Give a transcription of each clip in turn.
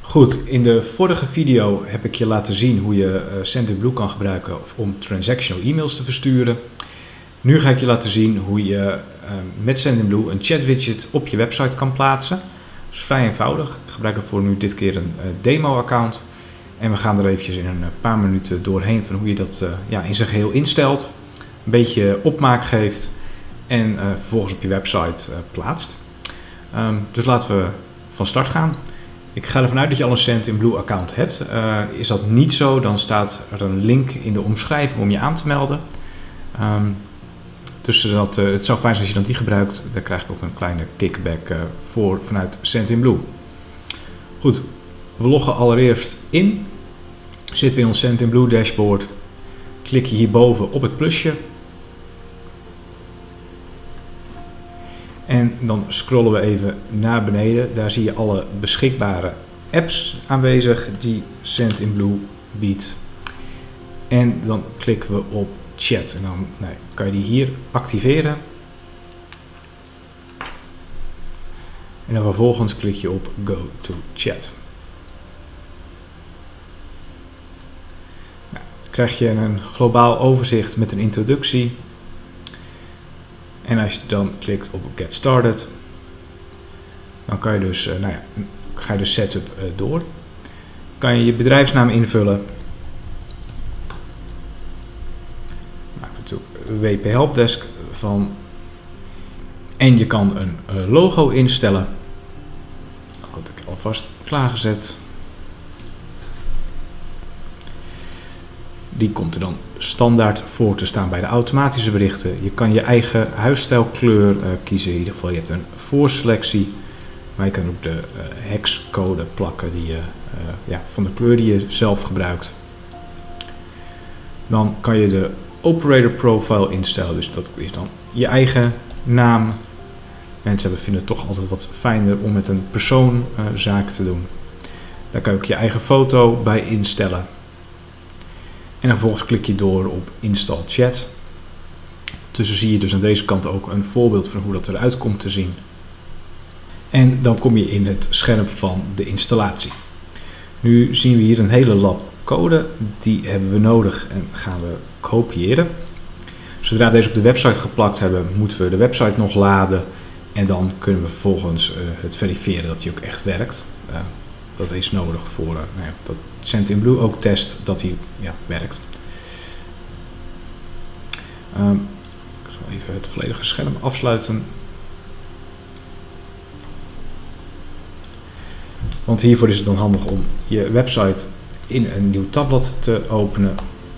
Goed, in de vorige video heb ik je laten zien hoe je Sendinblue kan gebruiken om transactional e-mails te versturen. Nu ga ik je laten zien hoe je met Sendinblue een chat widget op je website kan plaatsen. Dat is vrij eenvoudig. Ik gebruik daarvoor nu dit keer een demo-account. En we gaan er eventjes in een paar minuten doorheen van hoe je dat in zijn geheel instelt. Een beetje opmaak geeft en vervolgens op je website plaatst. Dus laten we van start gaan. Ik ga ervan uit dat je al een Sendinblue account hebt. Is dat niet zo, dan staat er een link in de omschrijving om je aan te melden. Dus het zou fijn zijn als je dan die gebruikt. Daar krijg ik ook een kleine kickback voor vanuit Sendinblue. Goed, we loggen allereerst in. Zitten we in ons Sendinblue dashboard. Klik je hierboven op het plusje. En dan scrollen we even naar beneden. Daar zie je alle beschikbare apps aanwezig die Sendinblue biedt. En dan klikken we op chat. En dan kan je die hier activeren. En dan vervolgens klik je op Go to Chat. Dan krijg je een globaal overzicht met een introductie. En als je dan klikt op Get Started, dan kan je dus, ga je de setup door. Kan je je bedrijfsnaam invullen. Maak natuurlijk WP Helpdesk van. En je kan een logo instellen. Dat had ik alvast klaargezet. Die komt er dan standaard voor te staan bij de automatische berichten. Je kan je eigen huisstijlkleur kiezen. In ieder geval, je hebt een voorselectie. Maar je kan ook de hexcode plakken die van de kleur die je zelf gebruikt. Dan kan je de operator profile instellen. Dus dat is dan je eigen naam. Mensen vinden het toch altijd wat fijner om met een persoon zaken te doen. Daar kan je ook je eigen foto bij instellen. En vervolgens klik je door op Install Chat. Tussen zie je dus aan deze kant ook een voorbeeld van hoe dat eruit komt te zien. En dan kom je in het scherm van de installatie. Nu zien we hier een hele lab code. Die hebben we nodig en gaan we kopiëren. Zodra we deze op de website geplakt hebben, moeten we de website nog laden. En dan kunnen we vervolgens het verifiëren dat die ook echt werkt. Dat is nodig voor dat Sendinblue ook test dat hij werkt. Ik zal even het volledige scherm afsluiten. Want hiervoor is het dan handig om je website in een nieuw tabblad te openen.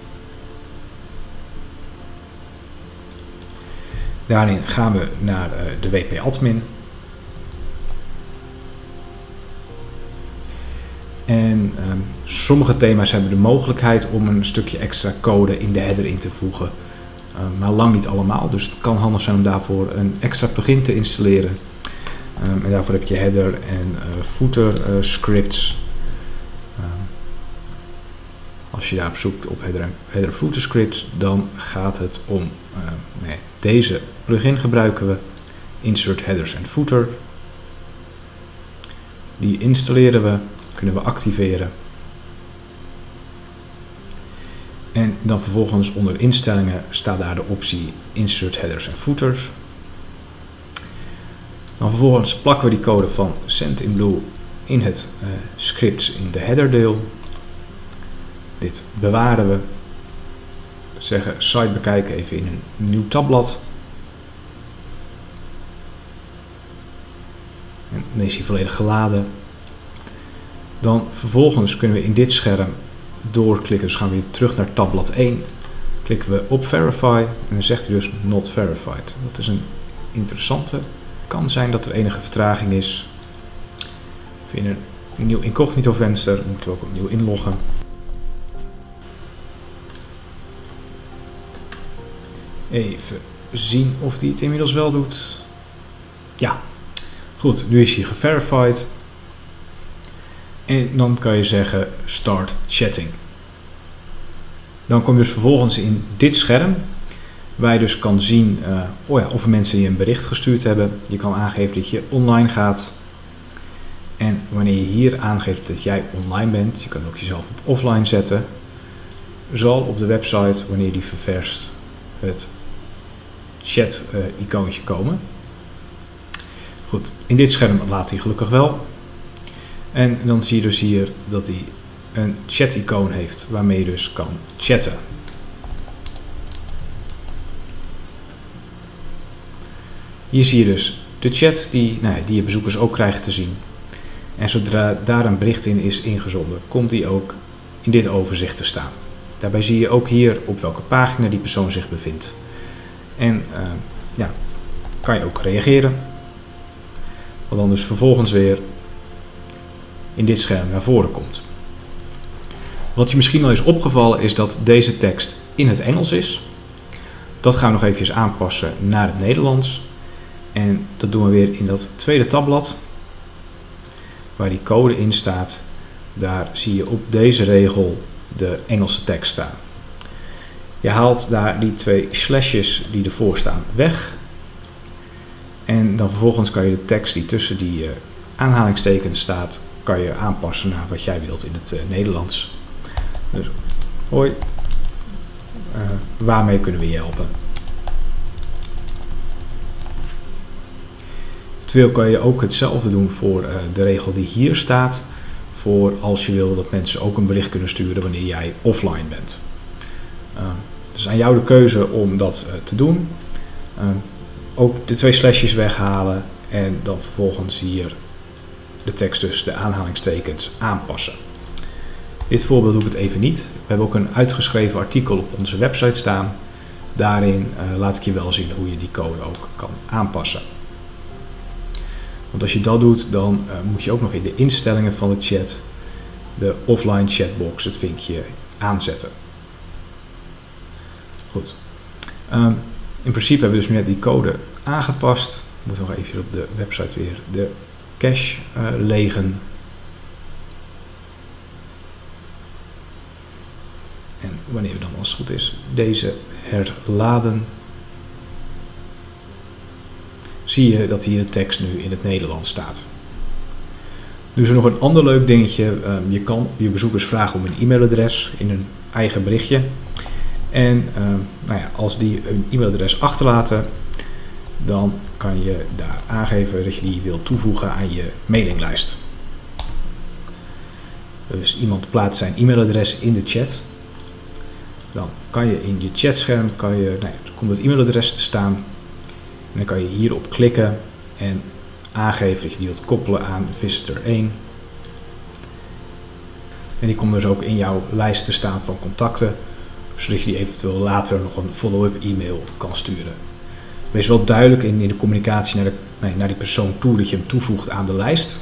Daarin gaan we naar de WP Admin. En sommige thema's hebben de mogelijkheid om een stukje extra code in de header in te voegen. Maar lang niet allemaal. Dus het kan handig zijn om daarvoor een extra plugin te installeren. En daarvoor heb je header en footer scripts. Als je daarop zoekt op header footer scripts, dan gaat het om deze plugin gebruiken we. Insert headers en footer. Die installeren we. Kunnen we activeren. En dan vervolgens onder instellingen staat daar de optie Insert Headers en Footers. Dan vervolgens plakken we die code van Sendinblue in het scripts in de header deel. Dit bewaren we. Zeggen site bekijken even in een nieuw tabblad. En dan is hij volledig geladen. Dan vervolgens kunnen we in dit scherm doorklikken. Dus gaan we weer terug naar tabblad 1. Klikken we op Verify en dan zegt hij dus Not Verified. Dat is een interessante. Het kan zijn dat er enige vertraging is. In een nieuw incognito venster moeten we ook opnieuw inloggen. Even zien of die het inmiddels wel doet. Ja, goed. Nu is hij geverified. En dan kan je zeggen Start Chatting. Dan kom je dus vervolgens in dit scherm. Waar je dus kan zien of er mensen die een bericht gestuurd hebben. Je kan aangeven dat je online gaat. En wanneer je hier aangeeft dat jij online bent, je kan ook jezelf op offline zetten, zal op de website, wanneer die ververst, het chat-icoontje komen. Goed, in dit scherm laat hij gelukkig wel. En dan zie je dus hier dat hij een chat-icoon heeft waarmee je dus kan chatten. Hier zie je dus de chat die je bezoekers ook krijgen te zien. En zodra daar een bericht in is ingezonden, komt die ook in dit overzicht te staan. Daarbij zie je ook hier op welke pagina die persoon zich bevindt. En kan je ook reageren. Wat dan dus vervolgens weer in dit scherm naar voren komt. Wat je misschien al is opgevallen is dat deze tekst in het Engels is. Dat gaan we nog even aanpassen naar het Nederlands. En dat doen we weer in dat tweede tabblad. Waar die code in staat. Daar zie je op deze regel de Engelse tekst staan. Je haalt daar die 2 slashjes die ervoor staan weg. En dan vervolgens kan je de tekst die tussen die aanhalingstekens staat, kan je aanpassen naar wat jij wilt in het Nederlands. Dus, hoi, waarmee kunnen we je helpen? Eventueel kan je ook hetzelfde doen voor de regel die hier staat. Voor als je wil dat mensen ook een bericht kunnen sturen wanneer jij offline bent. Dus aan jou de keuze om dat te doen. Ook de 2 slashjes weghalen en dan vervolgens hier de tekst, dus de aanhalingstekens, aanpassen. Dit voorbeeld doe ik het even niet. We hebben ook een uitgeschreven artikel op onze website staan. Daarin laat ik je wel zien hoe je die code ook kan aanpassen. Want als je dat doet, dan moet je ook nog in de instellingen van de chat de offline chatbox, het vinkje, aanzetten. Goed. In principe hebben we dus net die code aangepast. Ik moet nog even op de website weer de cache legen. En wanneer we dan, als het goed is, deze herladen, zie je dat hier de tekst nu in het Nederlands staat. Nu is er nog een ander leuk dingetje. Je kan je bezoekers vragen om een e-mailadres in hun eigen berichtje. En als die een e-mailadres achterlaten, dan kan je daar aangeven dat je die wilt toevoegen aan je mailinglijst. Dus iemand plaatst zijn e-mailadres in de chat. Dan kan je in je chatscherm, komt het e-mailadres te staan. En dan kan je hierop klikken en aangeven dat je die wilt koppelen aan visitor 1. En die komt dus ook in jouw lijst te staan van contacten, zodat je die eventueel later nog een follow-up e-mail kan sturen. Wees wel duidelijk in de communicatie naar die persoon toe dat je hem toevoegt aan de lijst.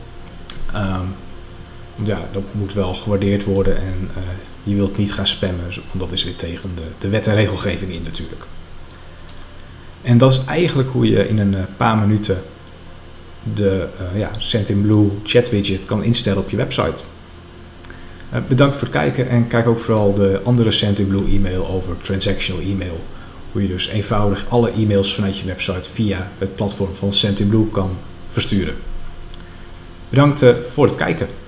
Dat moet wel gewaardeerd worden en je wilt niet gaan spammen, want dat is weer tegen de wet en regelgeving in natuurlijk. En dat is eigenlijk hoe je in een paar minuten de Sendinblue chat widget kan instellen op je website. Bedankt voor het kijken en kijk ook vooral de andere Sendinblue e-mail over transactional e-mail. Hoe je dus eenvoudig alle e-mails vanuit je website via het platform van Sendinblue kan versturen. Bedankt voor het kijken.